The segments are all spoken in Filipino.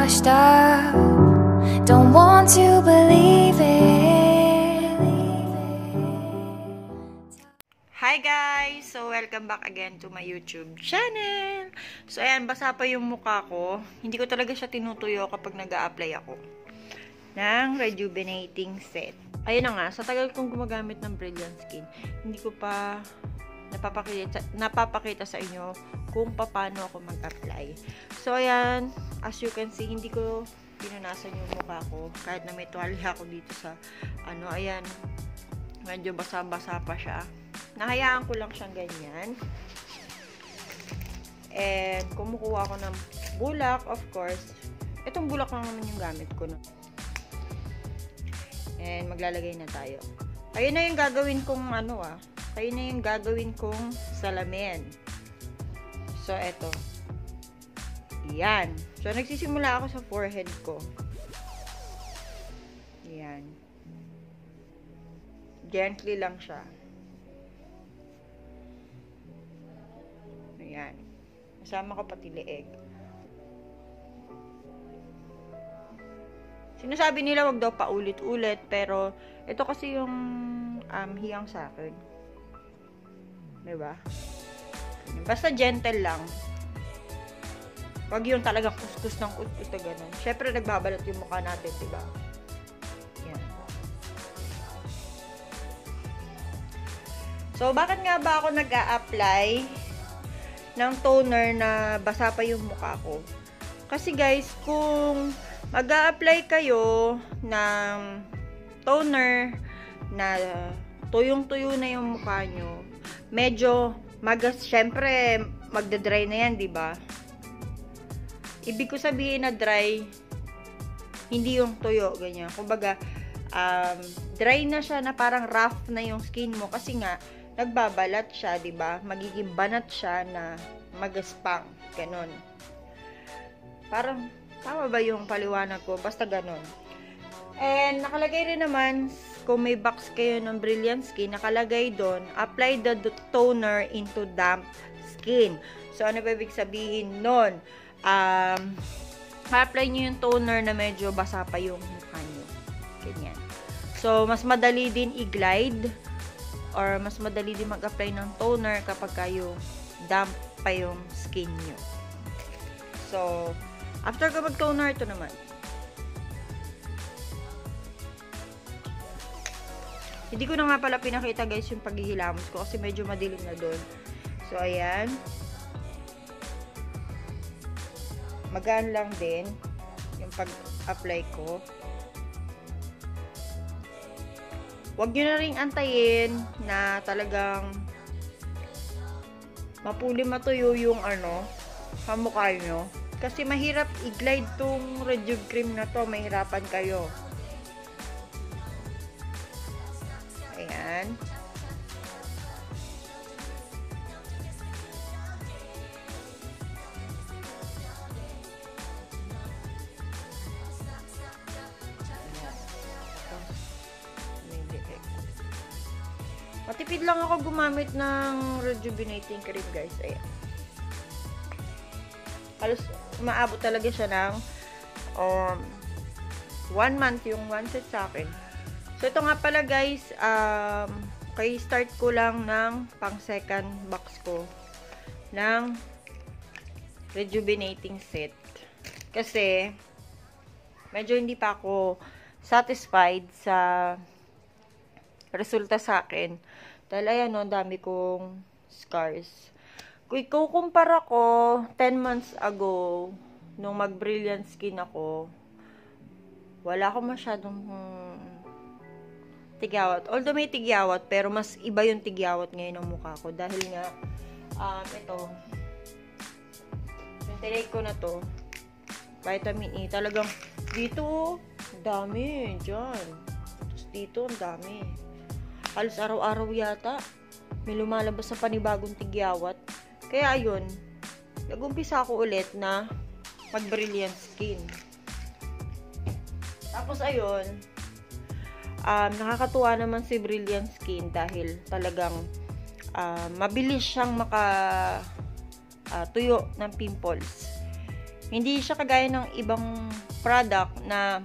washed up. Don't want to believe it. Hi guys! So, welcome back again to my YouTube channel. So, ayan, basa pa yung mukha ko. Hindi ko talaga siya tinutuyo kapag nag-a-apply ako ng rejuvenating set. Ayun na nga, sa tagal kong gumagamit ng Brilliant Skin, hindi ko pa napapakita sa inyo kung paano ako mag-apply. So, ayan, as you can see, hindi ko pinunasan yung mukha ko. Kahit na may tuwalya ako dito sa, ayan, medyo basa-basa pa siya. Nahayaan ko lang siyang ganyan. And, kumukuha ko ng bulak, of course. Itong bulak lang naman yung gamit ko. No? And, maglalagay na tayo. Ayun na yung gagawin kong ayun na yung gagawin kong salamin. So, eto. Yan. So, nagsisimula ako sa forehead ko. Yan. Gently lang siya. Ayan. Kasama ko pati leeg. Sinasabi nila wag daw paulit-ulit, pero ito kasi yung hiyang sa akin. Diba? Basta gentle lang. Wag yung talagang kuskus ng kuskus na ganun. Syempre, nagbabalat yung mukha natin, diba? Yan. So, bakit nga ba ako nag-a-apply ng toner na basa pa yung mukha ko? Kasi guys, kung mag-a-apply kayo ng toner na tuyong-tuyo na yung mukha nyo, medyo syempre magda-dry na yan, 'di ba? Ibig ko sabihin na dry, hindi yung tuyo ganyan. Kumbaga, dry na siya na parang rough na yung skin mo kasi nga nagbabalat siya, 'di ba? Magiging banat siya na magaspang, ganun. Parang tama ba yung paliwanag ko? Basta ganun. And nakalagay rin naman, kung may box kayo ng Brilliant Skin, nakalagay doon, apply the toner into damp skin. So, ano ba ibig sabihin nun? Apply nyo yung toner na medyo basa pa yung mukha nyo. Ganyan. So, mas madali din i-glide or mas madali din mag-apply ng toner kapag kayo damp pa yung skin nyo. So, after ko mag-toner, ito naman. Hindi ko na nga pala pinakita guys yung paghihilamos ko kasi medyo madilim na doon. So, ayan. Magaan lang din yung pag-apply ko. Huwag nyo na rin antayin na talagang mapuli matuyo yung sa mukha nyo. Kasi mahirap i-glide tong Rejuve cream na to. Mahirapan kayo. Ayan. Matipid lang ako gumamit ng rejuvenating cream, guys. Ayan. Halos umaabot talaga siya ng 1 month yung one set sa akin. So, ito nga pala guys, kay start ko lang ng pang second box ko ng rejuvenating set. Kasi, medyo hindi pa ako satisfied sa resulta sa akin. Dahil ayan, ang dami kong scars. Kung ikukumpara ko 10 months ago, nung mag-Brilliant Skin ako, wala akong masyadong tigyawat. Although may tigyawat, pero mas iba yung tigyawat ngayon ng mukha ko. Dahil nga, ito, yung tinake ko na to, vitamin E, talagang, dito, dami, dyan. Tapos dito, ang dami. Halos araw-araw yata, may lumalabas sa panibagong tigyawat. Kaya, ayun, nag-umpisa ako ulit na mag-Brilliant Skin. Tapos, ayun, nakakatuwa naman si Brilliant Skin dahil talagang mabilis siyang tuyo ng pimples. Hindi siya kagaya ng ibang product na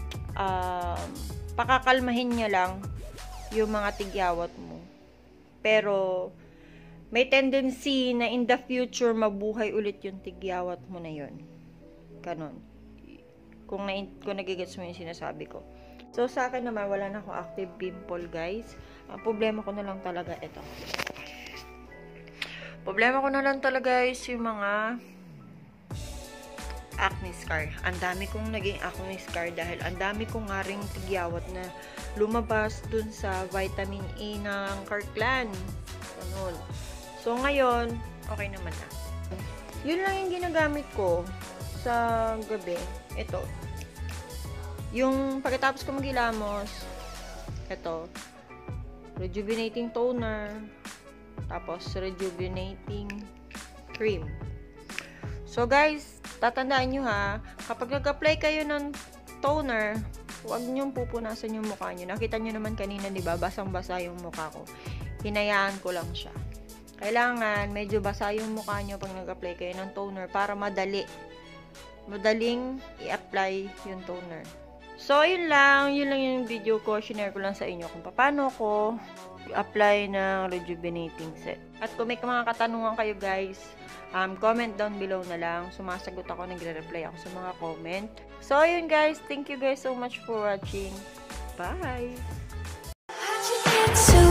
pakakalmahin niya lang yung mga tigyawat mo. Pero, may tendency na in the future, mabuhay ulit yung tigyawat mo na yun. Ganon. Kung nagigets mo yung sinasabi ko. So, sa akin naman, wala na akong active pimple, guys. Ang problema ko na lang talaga, ito. Problema ko na lang talaga, guys, yung mga acne scar. Ang dami kong naging acne scar dahil ang dami kong nga ring tigyawat na lumabas dun sa vitamin A ng Kirkland. Ganun. So, ngayon, okay naman na. Yun lang yung ginagamit ko sa gabi. Ito. Yung pagkatapos ko maghilamos, ito. Rejuvenating toner. Tapos, rejuvenating cream. So, guys, tatandaan nyo ha, kapag nag-apply kayo ng toner, huwag nyo pupunasan yung mukha nyo. Nakita nyo naman kanina, di ba? Basang-basa yung mukha ko. Hinayaan ko lang siya. Kailangan, medyo basa yung mukha nyo pag nag-apply kayo ng toner para madaling i-apply yung toner. So, yun lang yung video ko. Shinare ko lang sa inyo kung paano ko i-apply ng rejuvenating set. At kung may mga katanungan kayo, guys, comment down below na lang. Sumasagot ako, nagre-reply ako sa mga comment. So, ayun guys. Thank you guys so much for watching. Bye!